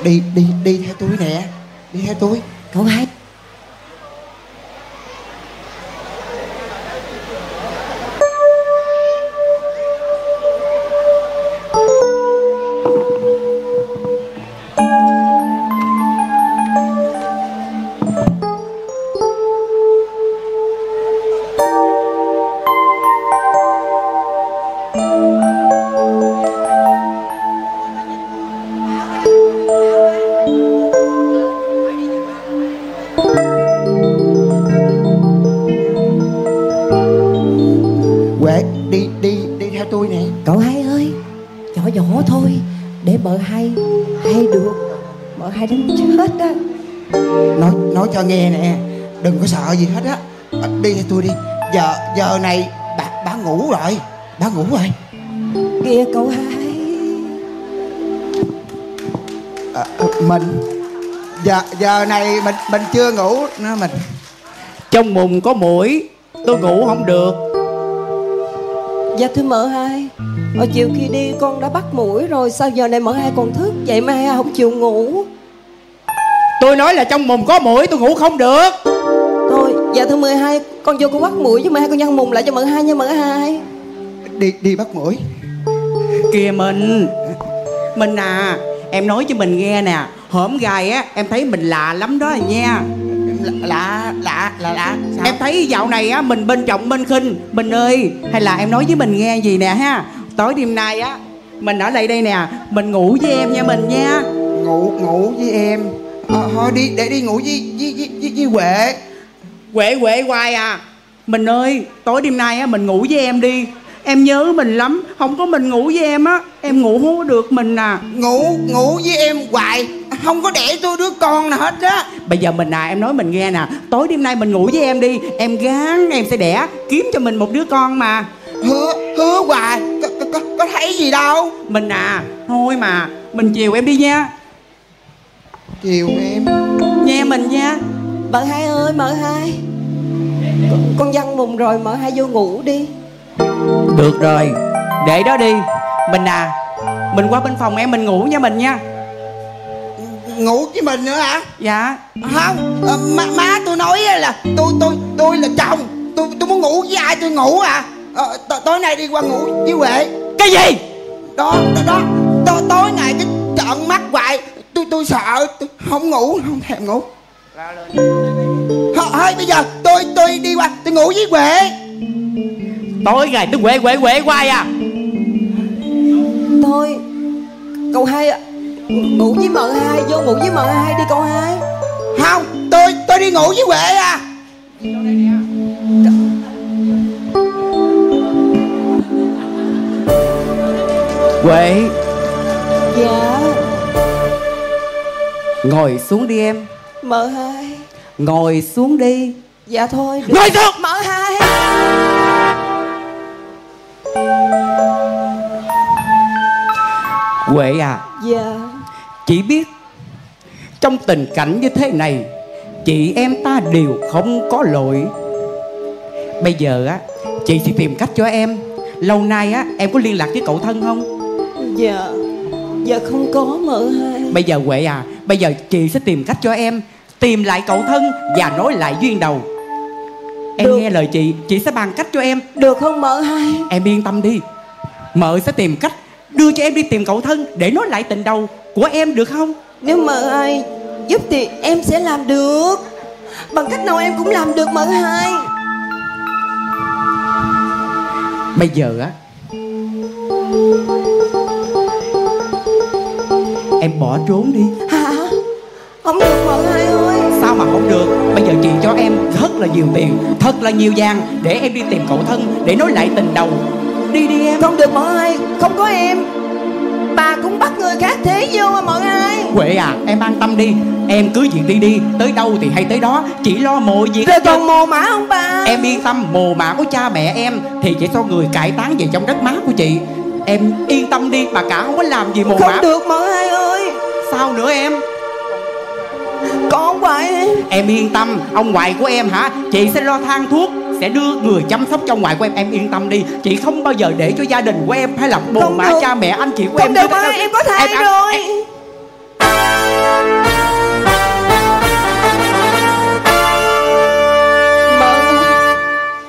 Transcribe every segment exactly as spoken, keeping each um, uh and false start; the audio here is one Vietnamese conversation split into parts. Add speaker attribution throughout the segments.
Speaker 1: Đi đi đi theo tôi nè. Đi theo tôi.
Speaker 2: Cậu hai.
Speaker 1: Huệ, đi đi đi theo tôi nè.
Speaker 2: Cậu hai ơi, nhỏ nhỏ thôi, để mợ hai hay được. Mợ hai đánh chết á.
Speaker 1: Nói nói cho nghe nè, đừng có sợ gì hết á. À, đi theo tôi đi. Giờ giờ này bà bà ngủ rồi, bà ngủ rồi.
Speaker 2: Kìa cậu hai.
Speaker 1: À, mình giờ giờ này mình mình chưa ngủ nữa mình.
Speaker 3: Trong mùng có muỗi, tôi ngủ không được.
Speaker 2: Dạ thưa mợ hai, ở chiều khi đi con đã bắt muỗi rồi, sao giờ này mợ hai còn thức vậy mà hai không chịu ngủ?
Speaker 3: Tôi nói là trong mùng có muỗi, tôi ngủ không được.
Speaker 2: Thôi, dạ thưa mợ hai, con vô con bắt muỗi chứ mợ hai con nhăn mùng lại cho mợ hai nha mợ hai.
Speaker 1: Đi đi bắt muỗi.
Speaker 3: Kìa mình, mình à, em nói cho mình nghe nè. Hổm gài á, em thấy mình lạ lắm đó nha.
Speaker 1: Lạ lạ lạ lạ sao?
Speaker 3: Em thấy dạo này á, mình bên trọng bên khinh. Mình ơi, hay là em nói với mình nghe gì nè ha. Tối đêm nay á, mình ở lại đây nè, mình ngủ với em nha mình nha.
Speaker 1: Ngủ ngủ với em. À, thôi đi để đi ngủ với với với, với, với Huệ.
Speaker 3: Huệ Huệ hoài à. Mình ơi, tối đêm nay á, mình ngủ với em đi. Em nhớ mình lắm, không có mình ngủ với em á, em ngủ không có được mình à.
Speaker 1: Ngủ ngủ với em hoài, không có đẻ tôi đứa con nào hết á.
Speaker 3: Bây giờ mình à, em nói mình nghe nè. Tối đêm nay mình ngủ với em đi. Em gán em sẽ đẻ, kiếm cho mình một đứa con mà.
Speaker 1: Hứa hứa hoài, có, có, có, có thấy gì đâu.
Speaker 3: Mình à, thôi mà, mình chiều em đi nha.
Speaker 1: Chiều em
Speaker 3: Nghe mình nha.
Speaker 2: Mợ hai ơi, mợ hai, con, con nhăn mùng rồi, mợ hai vô ngủ đi.
Speaker 3: Được rồi, để đó đi. Mình à, mình qua bên phòng em mình ngủ nha mình nha.
Speaker 1: ngủ với mình nữa hả?
Speaker 3: Dạ.
Speaker 1: Không, à, má, má tôi nói là tôi tôi tôi là chồng, tôi tôi muốn ngủ với ai tôi ngủ à. À, tối nay đi qua ngủ với Huệ.
Speaker 3: Cái gì?
Speaker 1: Đó đó đó, tối, tối ngày cái trợn mắt hoài, tôi tôi sợ, tôi không ngủ, không thèm ngủ. Thôi bây giờ tôi tôi đi qua tôi ngủ với Huệ.
Speaker 3: Tối ngày tôi quệ quệ quệ hoài à.
Speaker 2: Thôi cậu hai ngủ với mợ hai, vô ngủ với mợ hai đi cậu hai.
Speaker 1: Không, tôi tôi đi ngủ với Huệ à.
Speaker 3: Huệ.
Speaker 2: Dạ.
Speaker 3: Ngồi xuống đi em.
Speaker 2: Mợ hai.
Speaker 3: Ngồi xuống đi.
Speaker 2: Dạ thôi được.
Speaker 3: Ngồi xuống.
Speaker 2: Mợ hai.
Speaker 3: Huệ à.
Speaker 2: Dạ.
Speaker 3: Chị biết trong tình cảnh như thế này, chị em ta đều không có lỗi. Bây giờ á, chị sẽ tìm cách cho em. Lâu nay á, em có liên lạc với cậu thân không?
Speaker 2: Dạ. Dạ không có mợ hai.
Speaker 3: Bây giờ Huệ à, bây giờ chị sẽ tìm cách cho em tìm lại cậu thân và nối lại duyên đầu. Em
Speaker 2: được.
Speaker 3: Nghe lời chị, chị sẽ bàn cách cho em.
Speaker 2: Được không mợ hai?
Speaker 3: Em yên tâm đi, mợ sẽ tìm cách đưa cho em đi tìm cậu thân để nối lại tình đầu của em, được không?
Speaker 2: Nếu mợ hai giúp thì em sẽ làm được. Bằng cách nào em cũng làm được mợ hai.
Speaker 3: Bây giờ á, em bỏ trốn đi.
Speaker 2: Hả? Không được mợ hai ơi.
Speaker 3: Sao mà không được? Bây giờ chị cho em rất là nhiều tiền, thật là nhiều vàng để em đi tìm cậu thân để nối lại tình đầu. Đi đi em.
Speaker 2: Không được mợ hai, không có em bà cũng bắt người khác thế vô à mợ hai.
Speaker 3: Huệ à, em an tâm đi, em cứ việc đi đi, tới đâu thì hay tới đó, chỉ lo mộ việc.
Speaker 2: Rồi còn mồ mả không ba?
Speaker 3: Em yên tâm, mồ mả của cha mẹ em thì sẽ cho người cải táng về trong đất má của chị. Em yên tâm đi, bà cả không có làm gì mồ
Speaker 2: không
Speaker 3: mả.
Speaker 2: Không được mợ hai ơi.
Speaker 3: Sao nữa em?
Speaker 2: Còn ông ngoại em.
Speaker 3: Em yên tâm, ông ngoại của em hả? Chị sẽ lo thang thuốc, sẽ đưa người chăm sóc cho ông ngoại của em. Em yên tâm đi, chị không bao giờ để cho gia đình của em hay là bồ mả cha mẹ anh chị của
Speaker 2: không
Speaker 3: em.
Speaker 2: Không được mợ, em có thai
Speaker 3: em,
Speaker 2: rồi
Speaker 3: em...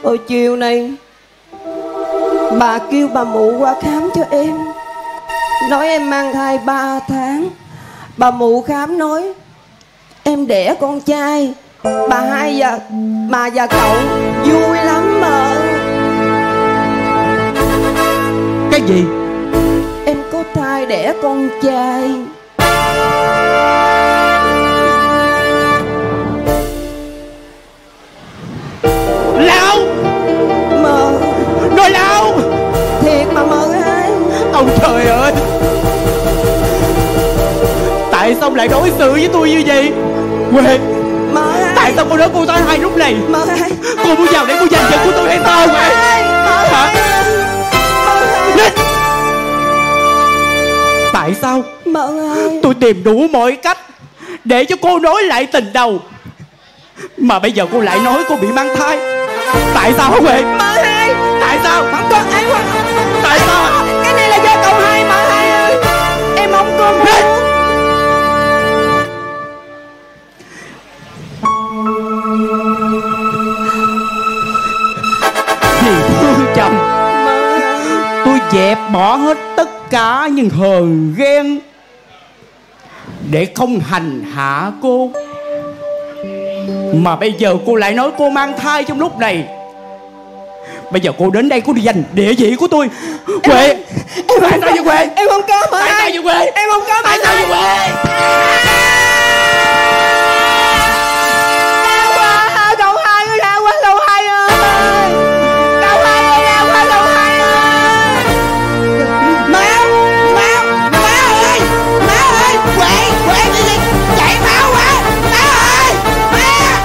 Speaker 2: Hồi chiều này bà kêu bà mụ qua khám cho em, nói em mang thai ba tháng. Bà mụ khám nói em đẻ con trai. Bà hai và bà và cậu vui lắm mà.
Speaker 3: Cái gì?
Speaker 2: Em có thai đẻ con trai.
Speaker 3: Lão
Speaker 2: Mơ.
Speaker 3: Nói lão
Speaker 2: Thiệt mà mơ hai.
Speaker 3: ông trời ơi, tại sao lại đối xử với tôi như vậy Huệ?
Speaker 2: Mơ hai.
Speaker 3: Tại sao cô nói cô tới hai lúc này?
Speaker 2: Mơ hai.
Speaker 3: Cô muốn vào để cô giành giật của tôi hay sao Huệ?
Speaker 2: Mơ hai.
Speaker 3: Lên! Tại sao
Speaker 2: Mơ hai.
Speaker 3: tôi tìm đủ mọi cách để cho cô nối lại tình đầu, mà bây giờ cô lại nói cô bị mang thai? Tại sao Huệ?
Speaker 2: Mơ hai.
Speaker 3: Tại sao?
Speaker 2: Không có ai quá.
Speaker 3: Tại sao?
Speaker 2: Cái này là do cậu hai Mơ hai ơi. Em không có muốn.
Speaker 3: Vì thương chồng, tôi dẹp bỏ hết tất cả những hờn ghen để không hành hạ cô. Mà bây giờ cô lại nói cô mang thai trong lúc này. Bây giờ cô đến đây cô đi giành địa vị của tôi. Huệ,
Speaker 2: em
Speaker 3: tại sao vậy Huệ?
Speaker 2: Em không có Mơ
Speaker 3: Tại sao
Speaker 2: hai.
Speaker 3: vậy Huệ?
Speaker 2: Em không có Mơ
Speaker 3: Tại sao
Speaker 2: hai.
Speaker 3: vậy Huệ?
Speaker 2: Đau quá, cậu hai ơi, đau quá cậu hai ơi. Cậu hai ơi, đau quá cậu hai ơi.
Speaker 1: Máu, máu, máu ơi, máu ơi, Huệ, Huệ đi đi, chảy máu quá, máu ơi, máu.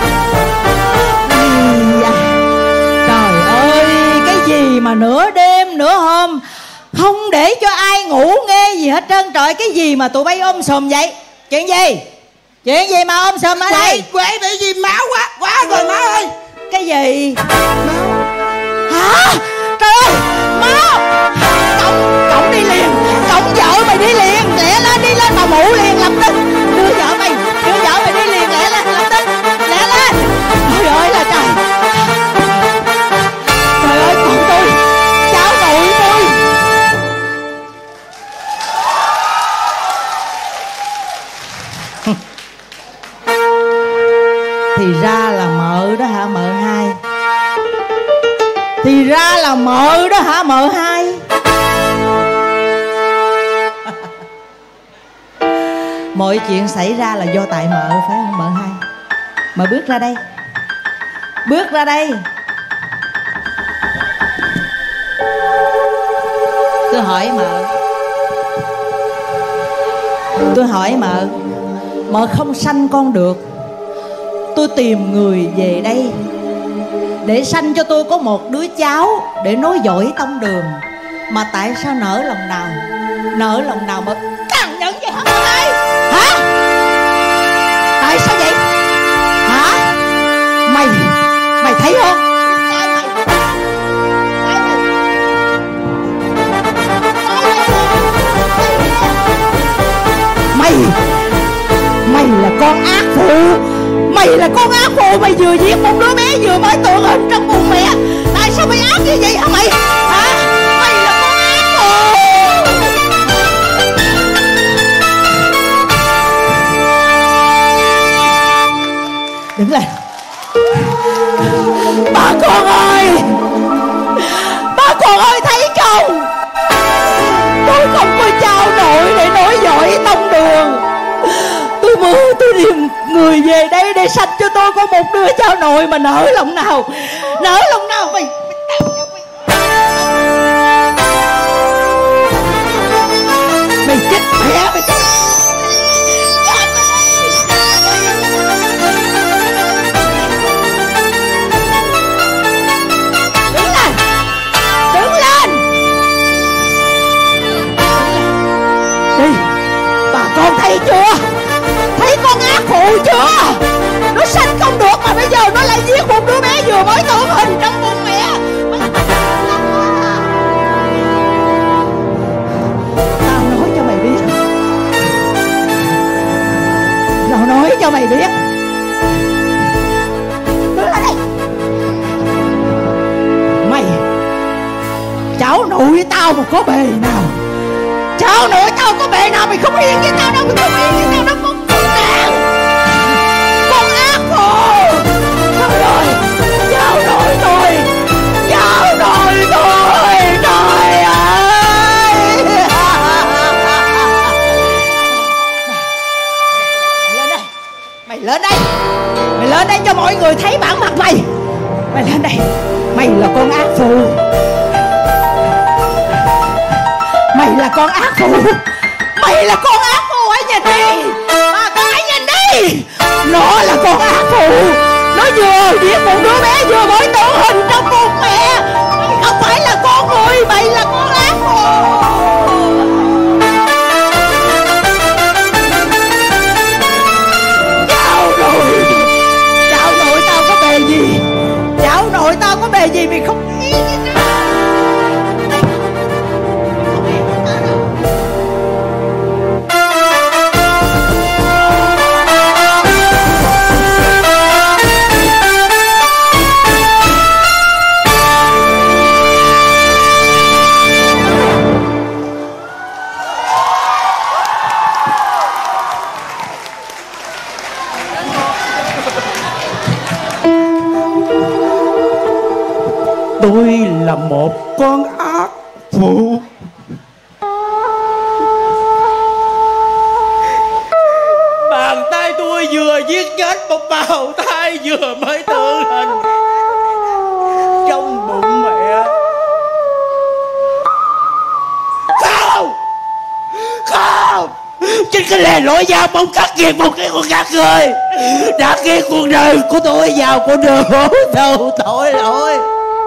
Speaker 4: Trời ơi, cái gì mà nửa đêm nửa hôm không để cho ai ngủ nghe gì hết trơn. Trời, cái gì mà tụi bay ôm sùm vậy? Chuyện gì? Chuyện gì mà ôm sùm ở đây?
Speaker 1: Huệ, Huệ bị gì máu quá, quá rồi máu ơi.
Speaker 4: Cái gì? Hả? Trời ơi, máu! Cổng, cổng đi liền, cổng vợ mày đi liền, lẹ lên đi lên mà mụ liền lập tức. Đưa vợ mày, đưa vợ mày đi liền, lẹ lên, lập tức, lẹ lên. Trời ơi là trời. Trời ơi, con tôi, cháu nội tôi. Thì ra là mợ đó hả mợ hai? Thì ra là mợ đó hả mợ hai? Mọi chuyện xảy ra là do tại mợ phải không mợ hai? Mợ bước ra đây. Bước ra đây. Tôi hỏi mợ. Tôi hỏi mợ. Mợ không sanh con được, tôi tìm người về đây để sanh cho tôi có một đứa cháu để nối dõi tông đường. Mà tại sao nỡ lòng nào, nỡ lòng nào mà càng nhận vậy hả mợ hai? Hả? Tại sao vậy? Hả? Mày, mày thấy không? Tại mày, tại mày. Mày, mày là con ác phụ. Mày là con ác phụ. Mày vừa giết một đứa bé vừa mới tượng hình trong bụng mẹ. Tại sao mày ác như vậy hả mày? Hả? Mày là con ác phụ. Đứng lên. Bà con ơi, bà con ơi, thấy không? Tôi không có cháu nội để nối dõi tông đường. Tôi mơ tôi tìm người về đây để sanh cho tôi có một đứa cháu nội. Mà nỡ lòng nào, nỡ lòng nào mày, mày, mày chết mẹ mày chết. Đứng lên, đứng lên. Đi, bà con thấy chưa? Thấy con ác phụ chưa? Nó sanh không được mà bây giờ nó lại giết một đứa bé vừa mới tượng hình trong bụng mẹ. Tao nói cho mày biết, tao nói cho mày biết. Đứng lại đây. cháu nội tao mà có bề nào, cháu nội tao có bề nào mày không yên với tao đâu, mày không yên với tao đâu con con nàng, con ác phụ. Trời ơi, cháu nội tôi, cháu nội tôi, trời ơi. Lên đây, mày lên đây, mày lên đây cho mọi người thấy bản mặt mày. Mày lên đây, mày là con ác phụ, mày là con ác phụ, mày là con ác phụ. Hãy nhìn đi, bà con hãy nhìn đi, nó là con ác phụ, nó vừa giết một đứa bé vừa mới tử hình trong bụng mẹ. Mày không phải là con người, mày là con ác phụ. Cháu nội, cháu nội tao có bề gì, cháu nội tao có bề gì mày không nghĩ gì đâu.
Speaker 3: Tôi là một con ác phụ, bàn tay tôi vừa giết chết một bào thai vừa mới tử hình trong bụng mẹ. Không, không, chính cái lề lối dao bóng cắt nghiệt một cái con các người đã khiến cuộc đời của tôi vào con đường đầu tội lỗi.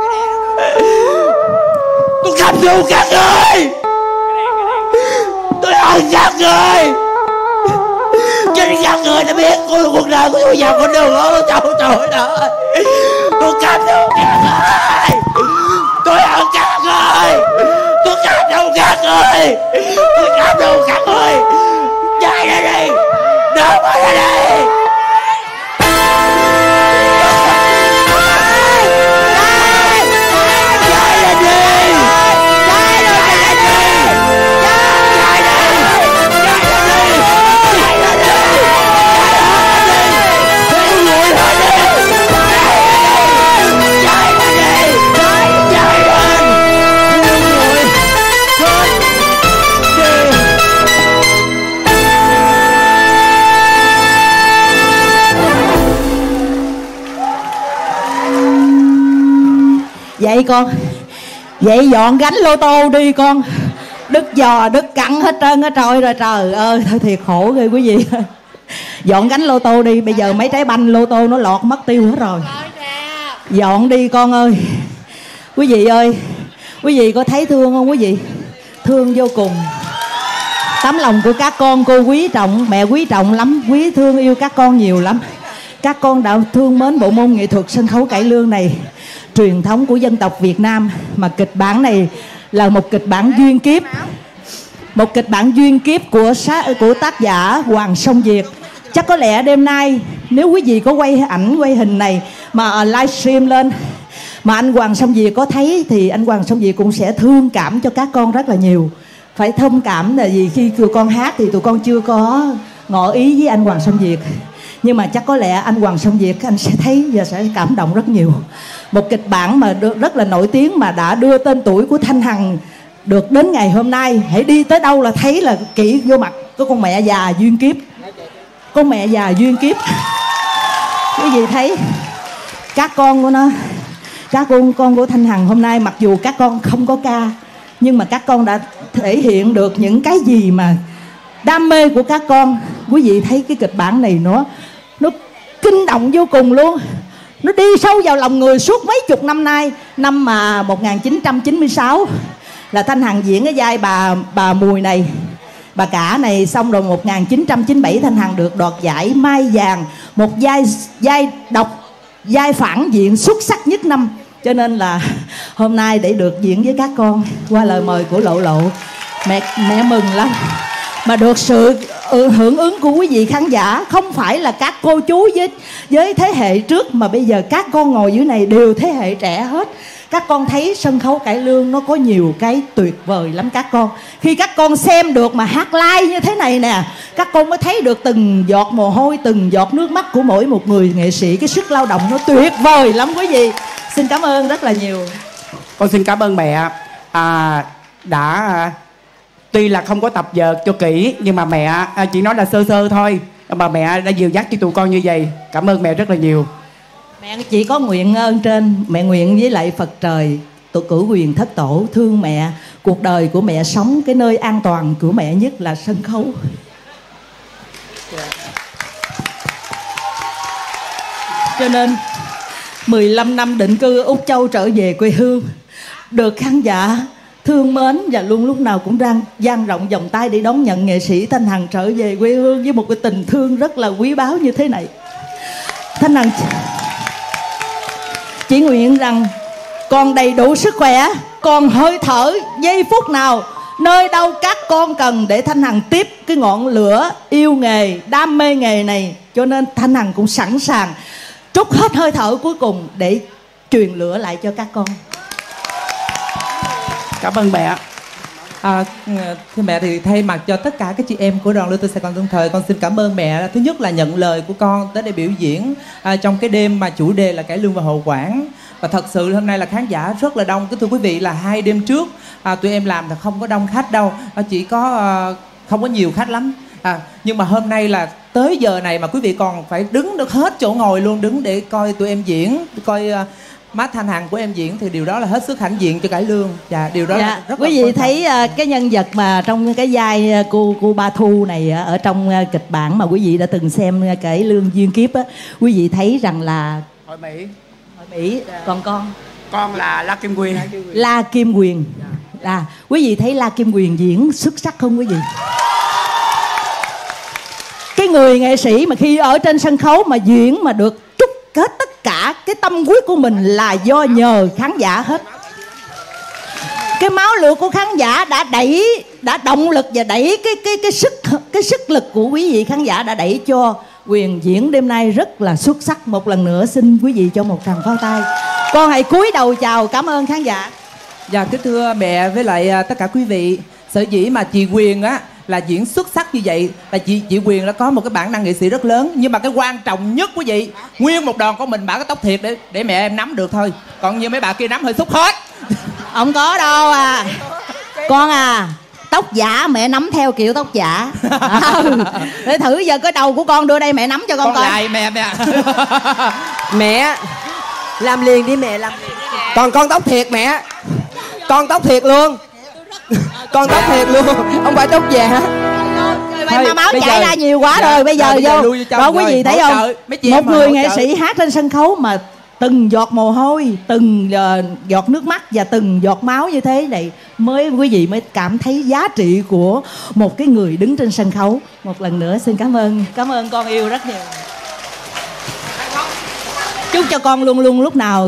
Speaker 3: Tôi căm thù các người, tôi hận các người, chính các người đã biết cuộc đời của tôi vào con đường đầu tội lỗi. Tôi căm thù các người, tôi hận các người, tôi căm thù các người, tôi căm thù các người. Chạy ra đi, đừng có ra đi.
Speaker 4: Vậy con, vậy dọn gánh lô tô đi con. Đứt giò, đứt cặn hết trơn á trời rồi, trời ơi, thôi thiệt khổ ghê quý vị. Dọn gánh lô tô đi, bây giờ mấy trái banh lô tô nó lọt mất tiêu hết rồi. Dọn đi con ơi. Quý vị ơi, quý vị có thấy thương không quý vị? Thương vô cùng. Tấm lòng của các con cô quý trọng, mẹ quý trọng lắm, quý thương yêu các con nhiều lắm. Các con đã thương mến bộ môn nghệ thuật sân khấu cải lương này, truyền thống của dân tộc Việt Nam. Mà kịch bản này là một kịch bản duyên kiếp, một kịch bản duyên kiếp của của tác giả Hoàng Song Việt. Chắc có lẽ đêm nay nếu quý vị có quay ảnh quay hình này mà livestream lên mà anh Hoàng Song Việt có thấy thì anh Hoàng Song Việt cũng sẽ thương cảm cho các con rất là nhiều. Phải thông cảm là vì khi tụi con hát thì tụi con chưa có ngỏ ý với anh Hoàng Song Việt, nhưng mà chắc có lẽ anh Hoàng Song Việt anh sẽ thấy và sẽ cảm động rất nhiều. Một kịch bản mà rất là nổi tiếng mà đã đưa tên tuổi của Thanh Hằng được đến ngày hôm nay. Hãy đi tới đâu là thấy là kỹ vô mặt có con mẹ già duyên kiếp, con mẹ già duyên kiếp. Quý vị thấy các con của nó, các con con của Thanh Hằng hôm nay mặc dù các con không có ca, nhưng mà các con đã thể hiện được những cái gì mà đam mê của các con. Quý vị thấy cái kịch bản này nó nó kinh động vô cùng luôn. Nó đi sâu vào lòng người suốt mấy chục năm nay. Năm mà một nghìn chín trăm chín mươi sáu là Thanh Hằng diễn cái vai bà bà Mùi này, bà Cả này. Xong rồi một nghìn chín trăm chín mươi bảy Thanh Hằng được đoạt giải Mai Vàng, một vai vai độc, vai phản diện xuất sắc nhất năm. Cho nên là hôm nay để được diễn với các con qua lời mời của Lộ Lộ, mẹ mẹ mừng lắm. Mà được sự hưởng ứng của quý vị khán giả, không phải là các cô chú với với thế hệ trước, mà bây giờ các con ngồi dưới này đều thế hệ trẻ hết. Các con thấy sân khấu cải lương nó có nhiều cái tuyệt vời lắm các con. Khi các con xem được mà hát live như thế này nè, các con mới thấy được từng giọt mồ hôi, từng giọt nước mắt của mỗi một người nghệ sĩ. Cái sức lao động nó tuyệt vời lắm quý vị. Xin cảm ơn rất là nhiều.
Speaker 3: Con xin cảm ơn mẹ à, đã à, tuy là không có tập vợt cho kỹ, nhưng mà mẹ à, chỉ nói là sơ sơ thôi, mà mẹ đã dìu dắt cho tụi con như vậy. Cảm ơn mẹ rất là nhiều.
Speaker 4: Mẹ chỉ có nguyện ơn trên, mẹ nguyện với lại Phật trời, tổ cử quyền thất tổ thương mẹ. Cuộc đời của mẹ sống cái nơi an toàn của mẹ nhất là sân khấu. Cho nên mười lăm năm định cư Úc Châu trở về quê hương, được khán giả thương mến và luôn lúc nào cũng đang dang rộng vòng tay để đón nhận nghệ sĩ Thanh Hằng trở về quê hương với một cái tình thương rất là quý báu như thế này. Thanh Hằng chỉ nguyện rằng còn đầy đủ sức khỏe, còn hơi thở giây phút nào, nơi đâu các con cần để Thanh Hằng tiếp cái ngọn lửa yêu nghề, đam mê nghề này. Cho nên Thanh Hằng cũng sẵn sàng trút hết hơi thở cuối cùng để truyền lửa lại cho các con.
Speaker 3: Cảm ơn mẹ.
Speaker 5: À, thưa mẹ, thì thay mặt cho tất cả các chị em của đoàn Lương Tư Sài Gòn Tân Thời, con xin cảm ơn mẹ. Thứ nhất là nhận lời của con tới đây biểu diễn à, trong cái đêm mà chủ đề là cải lương và hậu quản. Và thật sự hôm nay là khán giả rất là đông. Thưa quý vị, là hai đêm trước à, tụi em làm là không có đông khách đâu, à, chỉ có à, không có nhiều khách lắm. À, nhưng mà hôm nay là tới giờ này mà quý vị còn phải đứng được hết chỗ ngồi luôn, đứng để coi tụi em diễn, coi uh, má Thanh Hằng của em diễn, thì điều đó là hết sức hãnh diện cho cải lương. Và điều đó
Speaker 4: dạ,
Speaker 5: là rất
Speaker 4: quý
Speaker 5: là
Speaker 4: vị thấy uh, cái nhân vật mà trong cái vai uh, cô cô Ba Thu này uh, ở trong uh, kịch bản mà quý vị đã từng xem uh, cải lương duyên kiếp á, quý vị thấy rằng là
Speaker 3: Hội Mỹ.
Speaker 4: Hội Mỹ, còn con
Speaker 3: Con là La Kim Quyền.
Speaker 4: La Kim Quyền. À, quý vị thấy La Kim Quyền diễn xuất sắc không quý vị? Cái người nghệ sĩ mà khi ở trên sân khấu mà diễn mà được trút kết tất cả cái tâm huyết của mình là do nhờ khán giả hết. Cái máu lửa của khán giả đã đẩy, đã động lực và đẩy cái cái cái sức cái sức lực của quý vị khán giả đã đẩy cho Quyền diễn đêm nay rất là xuất sắc. Một lần nữa xin quý vị cho một tràng pháo tay. Con hãy cúi đầu chào cảm ơn khán giả.
Speaker 5: Dạ, kính thưa mẹ với lại uh, tất cả quý vị, sở dĩ mà chị Quyền á là diễn xuất sắc như vậy là chị chị Quyền đã có một cái bản năng nghệ sĩ rất lớn. Nhưng mà cái quan trọng nhất quý vị, nguyên một đoàn của mình bả có tóc thiệt để để mẹ em nắm được thôi, còn như mấy bà kia nắm hơi xúc hết.
Speaker 4: Không có đâu à. Con à, tóc giả mẹ nắm theo kiểu tóc giả. Ừ. Để thử giờ cái đầu của con đưa đây mẹ nắm cho con,
Speaker 5: Con
Speaker 4: coi.
Speaker 5: lại mẹ mẹ.
Speaker 2: Mẹ làm liền đi mẹ, làm liền. Còn con tóc thiệt mẹ, con tóc thiệt luôn. Con tóc thiệt luôn, không phải tóc giả.
Speaker 4: Thôi, mà máu
Speaker 5: bây
Speaker 4: chảy
Speaker 5: giờ-
Speaker 4: ra nhiều quá
Speaker 5: dạ,
Speaker 4: rồi. Bây giờ
Speaker 5: rồi, bây giờ
Speaker 4: vô
Speaker 5: lui vô trong
Speaker 4: đó quý
Speaker 5: rồi,
Speaker 4: vị thấy
Speaker 5: hỗ
Speaker 4: không?
Speaker 5: trợ, mấy chị em
Speaker 4: Một
Speaker 5: mà
Speaker 4: người
Speaker 5: hỗ
Speaker 4: nghệ
Speaker 5: trợ.
Speaker 4: sĩ hát trên sân khấu mà từng giọt mồ hôi, từng uh, giọt nước mắt và từng giọt máu như thế này mới quý vị mới cảm thấy giá trị của một cái người đứng trên sân khấu. Một lần nữa xin cảm ơn, cảm ơn con yêu rất nhiều. Chúc cho con luôn luôn lúc nào